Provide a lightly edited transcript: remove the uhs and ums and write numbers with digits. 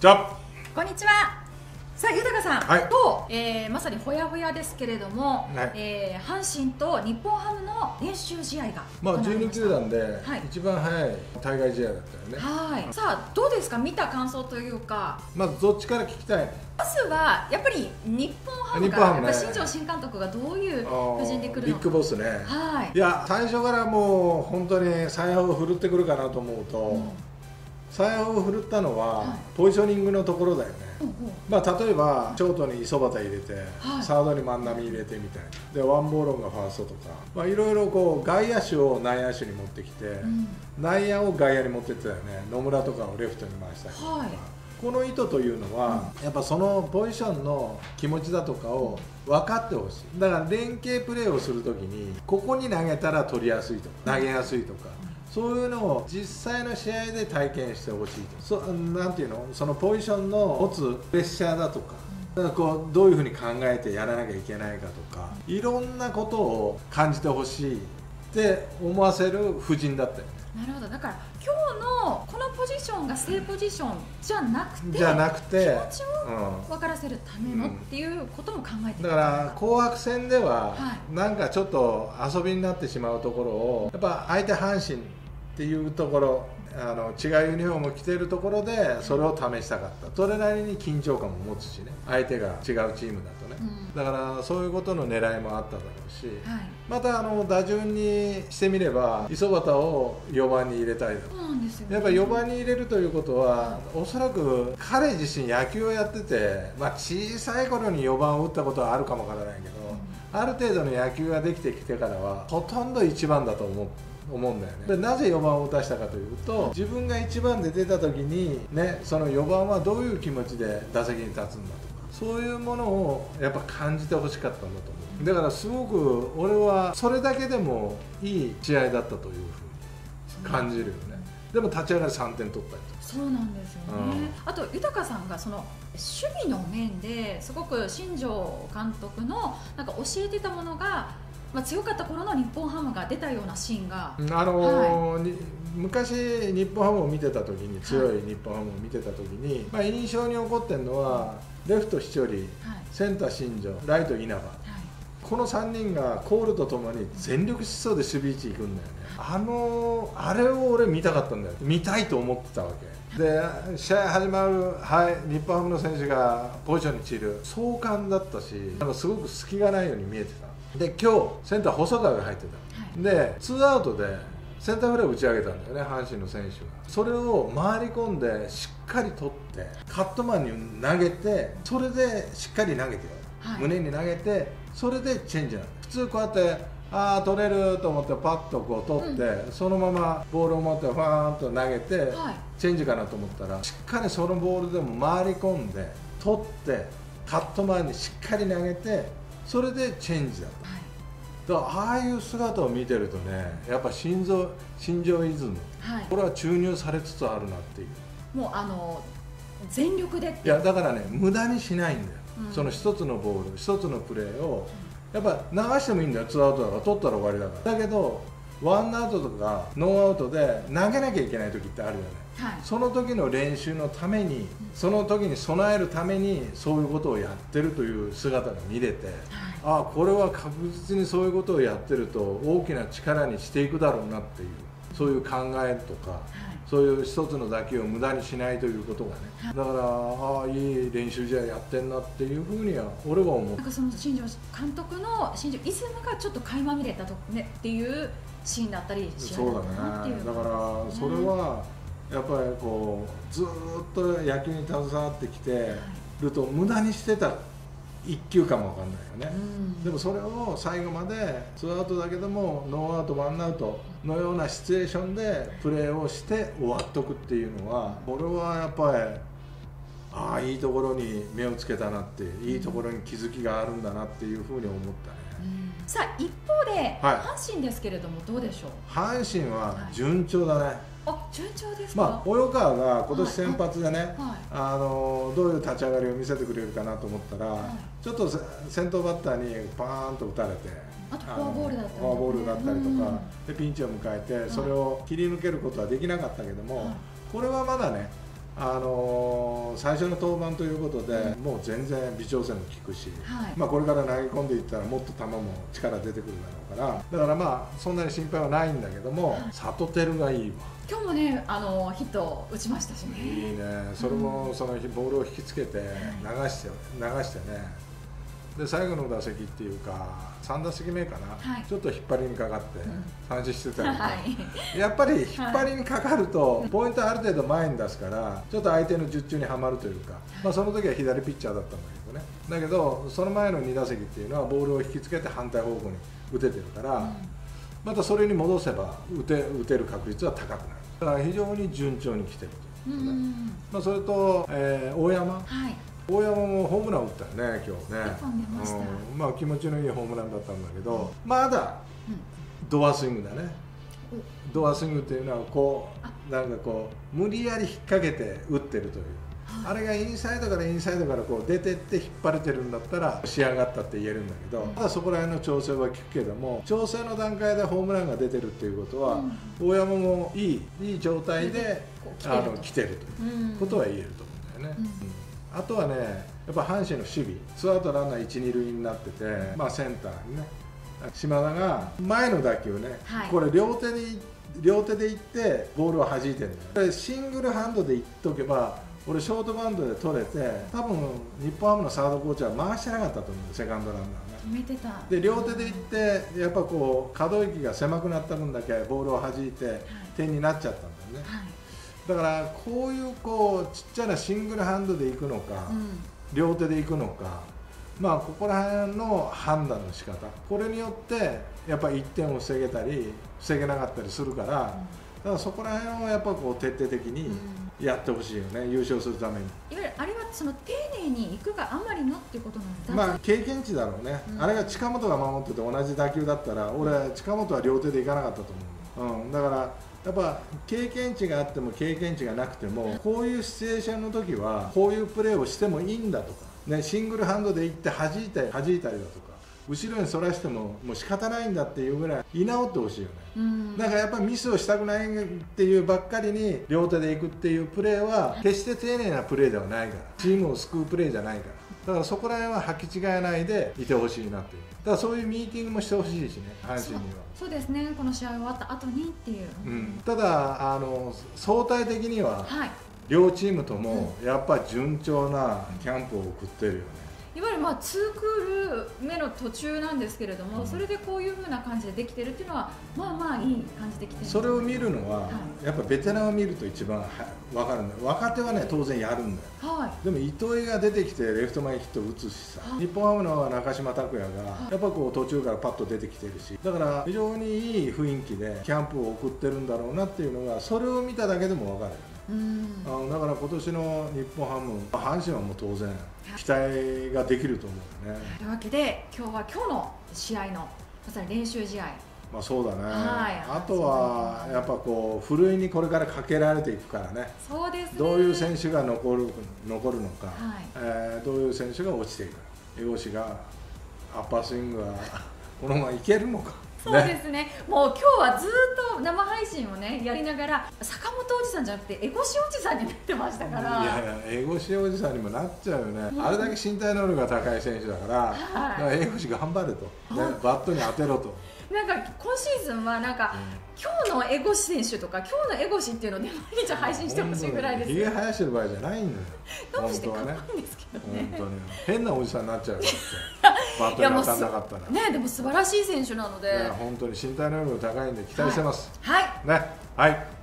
じゃあこんにちは。さあ、豊さん、 はいと、まさにほやほやですけれども、 はい阪神と日本ハムの練習試合がまあ12 行われました。 球団ではい一番早い対外試合だったよね。 はい。さあ、どうですか、見た感想というか。 まずどっちから聞きたい？ まずはやっぱり日本ハムが、 日本ハムねやっぱ新庄新監督がどういう布陣で来るビのか。 ッグボスね。 はい。 いや最初からもう本当に采配を振るってくるかなと思うと、采配を振るったのは、 はいポジショニングのところだよね。まあ例えばショートに磯端入れて、 はい、 サードに万波入れてみたいなでワンボーロンがファーストとか、まあ、いろいろこう外野手を内野手に持ってきて、内野を外野に持ってってたよね。野村とかをレフトに回したりとか、 はい、 この意図というのは、やっぱそのポジションの気持ちだとかを分かってほしい。だから連携プレーをするときにここに投げたら取りやすいとか投げやすいとか、そういうのを実際の試合で体験してほしいと。なんていうの、そのポジションの持つプレッシャーだとか、だからこうどういうふうに考えてやらなきゃいけないかとか、いろんなことを感じてほしいって思わせる布陣だったよね。 なるほど。だから今日のこのポジションが正ポジションじゃなくて、 じゃなくて気持ちを分からせるためのっていうことも考えてだから紅白戦では、 はなんかちょっと遊びになってしまうところを、やっぱ相手阪神っていうところ、違うユニフォームを着ているところでそれを試したかった。それなりに緊張感も持つしね、相手が違うチームだとね、だからそういうことの狙いもあっただろうし、 はい、 また打順にしてみれば磯端を4番に入れたいだろう。 そうなんですよね。 やっぱ4番に入れるということは、おそらく彼自身野球をやってて、まあ、小さい頃に4番を打ったことはあるかもわからないけど、ある程度の野球ができてきてからはほとんど1番だと思うんだよね。でなぜ4番を打たしたかというと、自分が1番で出た時に、ね、その4番はどういう気持ちで打席に立つんだとか、そういうものをやっぱ感じてほしかったんだと思う。だからすごく俺はそれだけでもいい試合だったというふうに感じるよね。でも立ち上がり3点取ったりとか。 そうなんですよね。あと豊さんがその守備の面ですごく新庄監督のなんか教えてたものが、まあ、強かった頃の日本ハムが出たようなシーンが、 昔日本ハムを見てた時に、強い日本ハムを見てた時に、まあ、印象に残ってるのは、レフト飛距離、センター新庄、ライト稲葉、この3人がコールとともに全力疾走で守備位置行くんだよね。あれを俺見たかったんだよ。見たいと思ってたわけで、試合始まる、日本ハムの選手がポジションに散る壮観だったし、なんかすごく隙がないように見えてた。で今日センター細川が入ってた、でツーアウトでセンターフライを打ち上げたんだよね、阪神の選手が。それを回り込んでしっかり取ってカットマンに投げて、それでしっかり投げてよ、胸に投げて、それでチェンジなの。普通こうやって取れると思ってパッとこう取って、そのままボールを持ってファーンと投げて、チェンジかなと思ったら、しっかりそのボールでも回り込んで取ってカットマンにしっかり投げて、それでチェンジだった。だからああいう姿を見てるとね、やっぱ新庄イズム、これは注入されつつあるなっていう。 もう全力でって。 いやだからね、無駄にしないんだよ、その一つのボール一つのプレーをやっぱ流してもいいんだよ。ツーアウトだから取ったら終わりだから。だけどワンアウトとかノーアウトで投げなきゃいけない時ってあるよね、その時の練習のために、その時に備えるためにそういうことをやってるという姿が見れて、これは確実にそういうことをやってると大きな力にしていくだろうなっていう、そういう考えとか、そういう一つの打球を無駄にしないということがね、だからいい練習試合やってんなっていうふうには俺は思う。 なんかその新庄監督の新庄イズムがちょっと垣間見れたとねっていうシーンだったりしそうだね。だからそれはやっぱりこうずっと野球に携わってきてると無駄にしてた一球かもわかんないよね、でもそれを最後までツーアウトだけどもノーアウトワンアウトのようなシチュエーションでプレーをして終わっとくっていうのは、俺はやっぱりいいところに目をつけたなって、いいところに気づきがあるんだなっていうふうに思ったね。 さあ一方で、阪神ですけれどもどうでしょう。 阪神は順調だね、 順調ですか。 及川が今年先発でね、どういう立ち上がりを見せてくれるかなと思ったら、ちょっと先頭バッターにパーンと打たれて、 あとフォアボールだったりフォアボールだったりとかでピンチを迎えて、それを切り抜けることはできなかったけども、これはまだね最初の登板ということで、もう全然微調整も効くし、これから投げ込んでいったらもっと球も力出てくるだろうから、だからまあそんなに心配はないんだけども、里輝がいいわ。 今日もねヒット打ちましたしね。 いいね。それもそのボールを引きつけて流してね。で最後の打席っていうか3打席目かな、ちょっと引っ張りにかかって三振してたりとか、やっぱり引っ張りにかかるとポイントある程度前に出すからちょっと相手の術中にはまるというか、その時は左ピッチャーだったんだけどね。だけどその前の2打席っていうのはボールを引きつけて反対方向に打ててるから、またそれに戻せば打てる確率は高くなる。だから非常に順調に来てるということね。それと、大山、大山もホームラン打ったよね、今日ね。気持ちのいいホームランだったんだけど、まだドアスイングだね。ドアスイングっていうのはこうなんかこう無理やり引っ掛けて打ってるという、あれがインサイドからこう出てって引っ張れてるんだったら仕上がったって言えるんだけど、まだそこら辺の調整は効くけども、調整の段階でホームランが出てるっていうことは、大山もいい状態で来てるということは言えると思うんだよね。あとはね、やっぱ阪神の守備、ツーアウトランナー1、2塁になってて、センターにね、島田が前の打球ね、これ両手でいってボールを弾いてるんだよ。シングルハンドでいっとけば、俺ショートバウンドで取れて、多分日本ハムのサードコーチは回してなかったと思う、セカンドランナーね。 決めてた。で両手でいって、やっぱこう可動域が狭くなった分だけボールを弾いて点になっちゃったんだよね。だからこういうこうちっちゃなシングルハンドでいくのか、両手でいくのか、ここら辺の判断の仕方、これによってやっぱり1点を防げたり防げなかったりするから、だからそこら辺をやっぱこう徹底的にやってほしいよね、優勝するために。 いわゆるあれはその丁寧にいくがあまりのっていうことなんですか。 経験値だろうね。あれが近本が守ってて同じ打球だったら、俺近本は両手でいかなかったと思う。だからやっぱ経験値があっても経験値がなくても、こういうシチュエーションの時はこういうプレーをしてもいいんだとか、ね、シングルハンドでいって弾いたりだとか、後ろにそらしてももう仕方ないんだっていうぐらい居直ってほしいよね。だからやっぱりミスをしたくないっていうばっかりに両手でいくっていうプレーは決して丁寧なプレーではないから、チームを救うプレーじゃないから、だからそこら辺は履き違えないでいてほしいなっていう。だからそういうミーティングもしてほしいしね、阪神には。 そうですね、この試合終わった後にっていう、 ただ相対的には、両チームともやっぱり順調なキャンプを送ってるよね。 いわゆる2クール目の途中なんですけれども、それでこういうふうな感じでできてるっていうのは、いい感じできてる。 それを見るのは、やっぱベテランを見ると一番分かるんだよ。若手はね当然やるんだよ。でも糸井が出てきてレフト前ヒット打つしさ、日本ハムの中島拓也がやっぱこう途中からパッと出てきてるし、だから非常にいい雰囲気でキャンプを送ってるんだろうなっていうのが、それを見ただけでも分かるよね。だから今年の日本ハム、阪神はもう当然期待ができると思うよね。 というわけで今日の試合のまさに練習試合、 そうだね。あとはやっぱこうふるいにこれからかけられていくからね。 そうですね。 どういう選手が残るのか、どういう選手が落ちていくか、江越がアッパースイングはこのままいけるのか。 そうですね。もう今日はずっと生配信をねやりながら、坂本おじさんじゃなくて江越おじさんになってましたから。 いやいや、江越おじさんにもなっちゃうよね。あれだけ身体能力が高い選手だから、江越頑張れと、バットに当てろと。 なんか今シーズンはなんか、今日の江越選手とか今日の江越っていうのを毎日配信してほしいぐらいですよ。 ひげ生やしてる場合じゃないんだよ。 どうしてかっこいいんですけどね。 本当に変なおじさんになっちゃうよ。バットに当たんなかったら。 ね、でも素晴らしい選手なので。 本当に身体能力高いんで期待してます。 はい。 ね、はい。